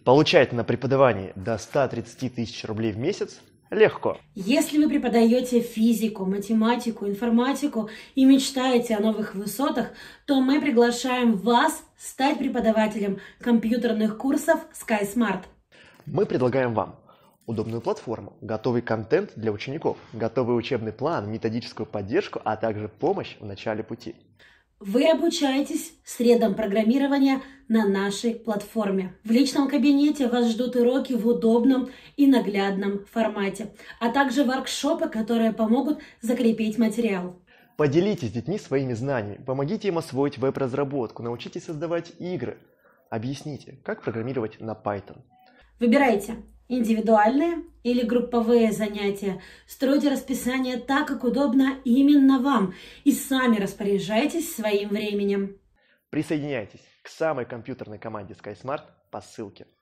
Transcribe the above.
Получать на преподавании до 130 тысяч рублей в месяц легко. Если вы преподаете физику, математику, информатику и мечтаете о новых высотах, то мы приглашаем вас стать преподавателем компьютерных курсов SkySmart. Мы предлагаем вам удобную платформу, готовый контент для учеников, готовый учебный план, методическую поддержку, а также помощь в начале пути. Вы обучаетесь средам программирования на нашей платформе. В личном кабинете вас ждут уроки в удобном и наглядном формате, а также воркшопы, которые помогут закрепить материал. Поделитесь с детьми своими знаниями, помогите им освоить веб-разработку, научитесь создавать игры. Объясните, как программировать на Python. Выбирайте индивидуальные или групповые занятия. Стройте расписание так, как удобно именно вам, и сами распоряжайтесь своим временем. Присоединяйтесь к самой компьютерной команде SkySmart по ссылке.